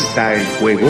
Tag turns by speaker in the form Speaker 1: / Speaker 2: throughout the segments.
Speaker 1: está el juego?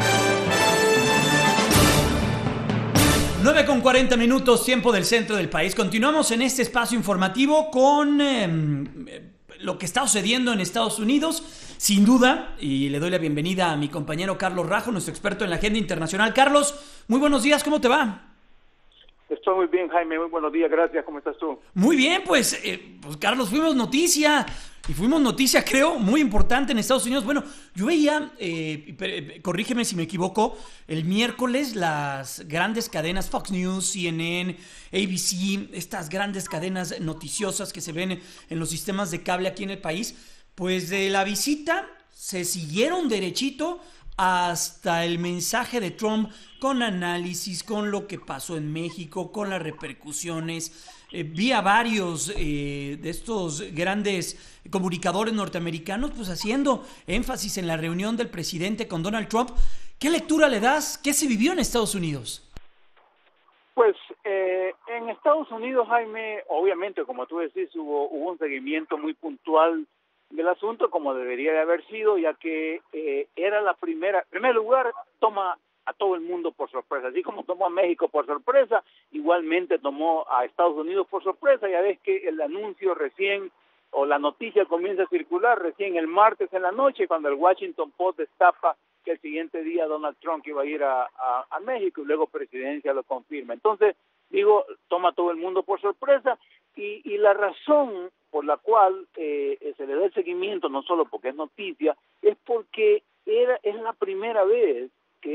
Speaker 2: 9:40, tiempo del centro del país. Continuamos en este espacio informativo con lo que está sucediendo en Estados Unidos, sin duda, y le doy la bienvenida a mi compañero Carlos Rajo, nuestro experto en la agenda internacional. Carlos, muy buenos días, ¿cómo te va?
Speaker 3: Estoy muy bien, Jaime, muy buenos días, gracias, ¿cómo estás tú?
Speaker 2: Muy bien, pues Carlos, fuimos noticia, creo, muy importante en Estados Unidos. Bueno, yo veía, corrígeme si me equivoco, el miércoles las grandes cadenas Fox News, CNN, ABC, estas grandes cadenas noticiosas que se ven en los sistemas de cable aquí en el país, pues de la visita se siguieron derechito hasta el mensaje de Trump, con análisis, con lo que pasó en México, con las repercusiones. Vi a varios de estos grandes comunicadores norteamericanos pues haciendo énfasis en la reunión del presidente con Donald Trump. ¿Qué lectura le das? ¿Qué se vivió en Estados Unidos?
Speaker 3: Pues en Estados Unidos, Jaime, obviamente, como tú decís, hubo un seguimiento muy puntual del asunto, como debería de haber sido, ya que era la primera. En primer lugar, toma a todo el mundo por sorpresa, así como tomó a México por sorpresa, igualmente tomó a Estados Unidos por sorpresa. Ya ves que el anuncio recién, o la noticia comienza a circular recién el martes en la noche, cuando el Washington Post destapa que el siguiente día Donald Trump iba a ir a México, y luego Presidencia lo confirma. Entonces, digo, toma a todo el mundo por sorpresa, y la razón por la cual se le da el seguimiento, no solo porque es noticia, es porque es la primera vez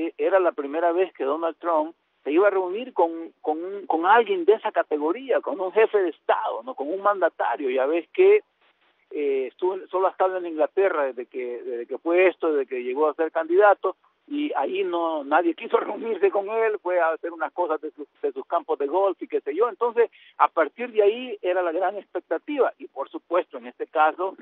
Speaker 3: que Donald Trump se iba a reunir con alguien de esa categoría, con un jefe de Estado, no, con un mandatario. Ya ves que solo ha estado en Inglaterra desde que fue esto, desde que llegó a ser candidato, y ahí nadie quiso reunirse con él, fue a hacer unas cosas de sus campos de golf y qué sé yo. Entonces, a partir de ahí era la gran expectativa, y por supuesto en este caso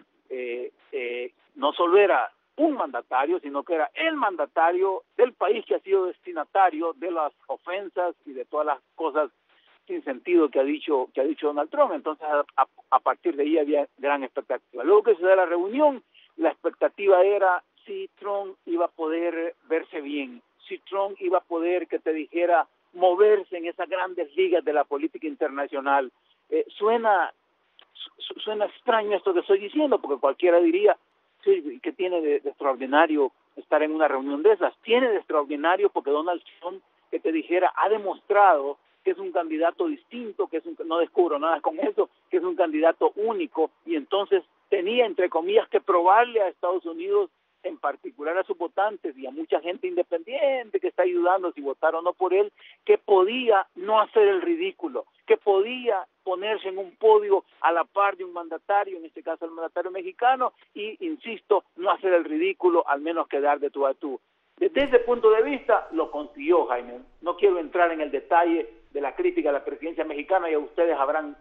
Speaker 3: no solo era un mandatario, sino que era el mandatario del país que ha sido destinatario de las ofensas y de todas las cosas sin sentido que ha dicho Donald Trump. Entonces, a partir de ahí había gran expectativa. Luego que se da la reunión, la expectativa era si Trump iba a poder verse bien, si Trump iba a poder, que te dijera, moverse en esas grandes ligas de la política internacional. Suena extraño esto que estoy diciendo, porque cualquiera diría, sí, ¿qué tiene de extraordinario estar en una reunión de esas? Tiene de extraordinario porque Donald Trump, que te dijera, ha demostrado que es un candidato distinto, no descubro nada con eso, que es un candidato único, y entonces tenía, entre comillas, que probarle a Estados Unidos, en particular a sus votantes y a mucha gente independiente que está ayudando, si votar o no por él, que podía no hacer el ridículo, que podía ponerse en un podio a la par de un mandatario, en este caso el mandatario mexicano, y, insisto, no hacer el ridículo, al menos quedar de tú a tú. Desde ese punto de vista lo consiguió, Jaime. No quiero entrar en el detalle de la crítica a la presidencia mexicana, ya ustedes habrán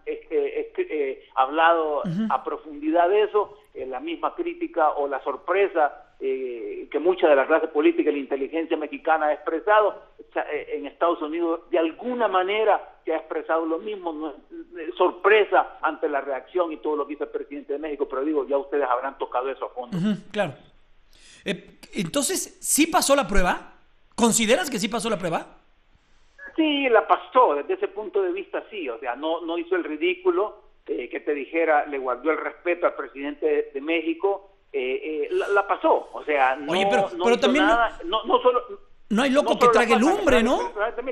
Speaker 3: hablado a profundidad de eso, la misma crítica o la sorpresa que mucha de la clase política y la inteligencia mexicana ha expresado. En Estados Unidos de alguna manera se ha expresado lo mismo, no, sorpresa ante la reacción y todo lo que hizo el presidente de México, pero digo, ya ustedes habrán tocado eso a fondo.
Speaker 2: Claro. Entonces, ¿sí pasó la prueba? ¿Consideras que sí pasó la prueba?
Speaker 3: Sí, la pasó, desde ese punto de vista sí, o sea, no hizo el ridículo, que te dijera, le guardó el respeto al presidente de México, la pasó, o sea, no,
Speaker 2: oye, pero
Speaker 3: hizo
Speaker 2: también
Speaker 3: nada, no solo...
Speaker 2: No hay loco que trague lumbre, ¿no?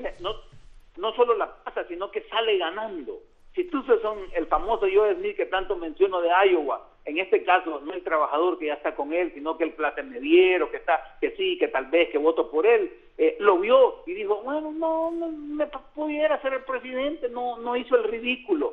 Speaker 3: No solo la pasa, sino que sale ganando. Si tú son el famoso Joe Smith que tanto menciono de Iowa, en este caso no el trabajador que ya está con él, sino que el platemediero que sí, que tal vez que voto por él, lo vio y dijo, bueno, no me pudiera ser el presidente, no hizo el ridículo,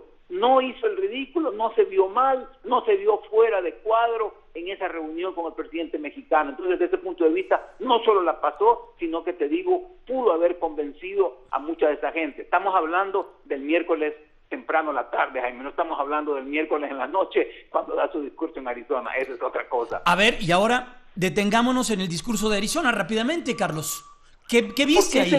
Speaker 3: no se vio mal, no se vio fuera de cuadro en esa reunión con el presidente mexicano. Entonces, desde ese punto de vista, no solo la pasó, sino que te digo, pudo haber convencido a mucha de esa gente. Estamos hablando del miércoles temprano a la tarde, Jaime, no estamos hablando del miércoles en la noche cuando da su discurso en Arizona, esa es otra cosa.
Speaker 2: A ver, y ahora detengámonos en el discurso de Arizona rápidamente, Carlos. ¿Qué viste ahí?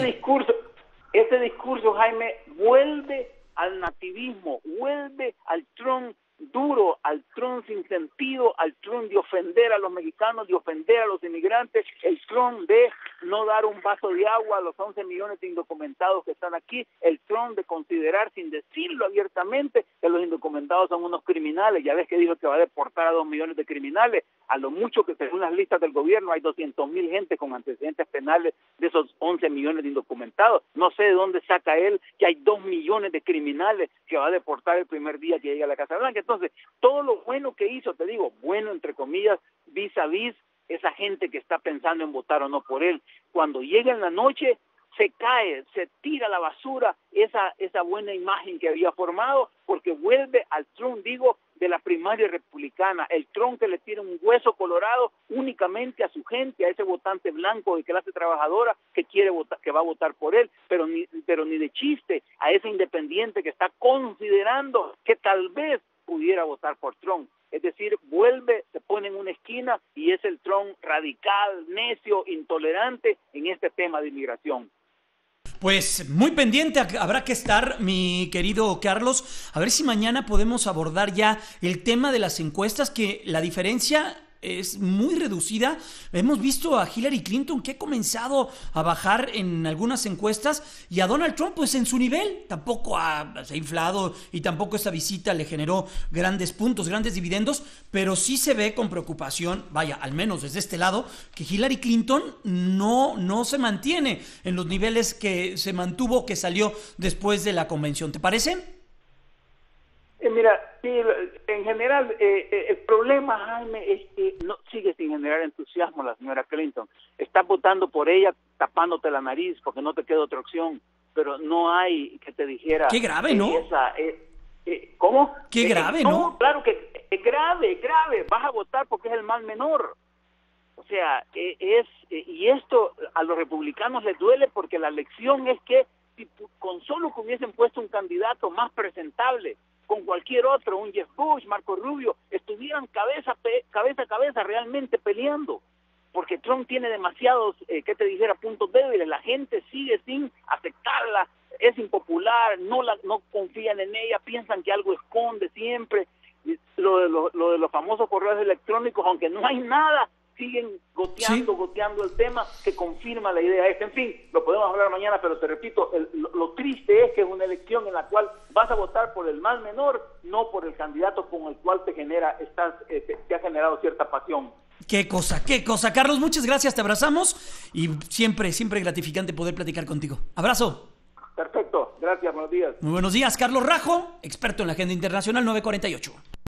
Speaker 3: Ese discurso, Jaime, vuelve al nativismo, vuelve al Trump duro al Trump sin sentido, al Trump de ofender a los mexicanos, de ofender a los inmigrantes, el Trump de no dar un vaso de agua a los 11 millones de indocumentados que están aquí, el Trump de considerar, sin decirlo abiertamente, que los indocumentados son unos criminales. Ya ves que dijo que va a deportar a 2 millones de criminales, a lo mucho que según las listas del gobierno hay 200,000 gente con antecedentes penales de esos 11 millones de indocumentados. No sé de dónde saca él que hay 2 millones de criminales que va a deportar el primer día que llegue a la Casa Blanca. Entonces, todo lo bueno que hizo, te digo, bueno entre comillas, vis a vis esa gente que está pensando en votar o no por él, cuando llega en la noche se cae, se tira a la basura esa buena imagen que había formado, porque vuelve al Trump, digo, de la primaria republicana, el Trump que le tira un hueso colorado únicamente a su gente, a ese votante blanco de clase trabajadora que quiere votar, que va a votar por él, pero ni de chiste a ese independiente que está considerando que tal vez pudiera votar por Trump. Es decir, vuelve, se pone en una esquina y es el Trump radical, necio, intolerante en este tema de inmigración.
Speaker 2: Pues muy pendiente habrá que estar, mi querido Carlos, a ver si mañana podemos abordar ya el tema de las encuestas, que la diferencia es muy reducida. Hemos visto a Hillary Clinton que ha comenzado a bajar en algunas encuestas, y a Donald Trump pues en su nivel tampoco se ha inflado, y tampoco esta visita le generó grandes puntos, grandes dividendos, pero sí se ve con preocupación, vaya, al menos desde este lado, que Hillary Clinton no se mantiene en los niveles que se mantuvo, que salió después de la convención. ¿Te parece?
Speaker 3: Mira, sí, en general, el problema, Jaime, es que no sigue sin generar entusiasmo la señora Clinton. Estás votando por ella tapándote la nariz porque no te queda otra opción, pero no hay que te dijera...
Speaker 2: Qué grave, ¿no?
Speaker 3: ¿Cómo?
Speaker 2: Qué grave, ¿no?
Speaker 3: Claro que es grave, vas a votar porque es el mal menor. O sea, y esto a los republicanos les duele porque la lección es que si con solo que hubiesen puesto un candidato más presentable, con cualquier otro, un Jeff Bush, Marco Rubio, estuvieran cabeza a cabeza realmente peleando, porque Trump tiene demasiados, puntos débiles. La gente sigue sin aceptarla, es impopular, no confían en ella, piensan que algo esconde siempre. Lo de los famosos correos electrónicos, aunque no hay nada, siguen goteando el tema que confirma la idea esta. En fin, lo podemos hablar mañana, pero te repito, lo triste es que es una elección en la cual vas a votar por el mal menor, no por el candidato con el cual te ha generado cierta pasión.
Speaker 2: Qué cosa. Carlos, muchas gracias, te abrazamos, y siempre gratificante poder platicar contigo. Abrazo.
Speaker 3: Perfecto, gracias, buenos días.
Speaker 2: Muy buenos días, Carlos Rajo, experto en la agenda internacional 948.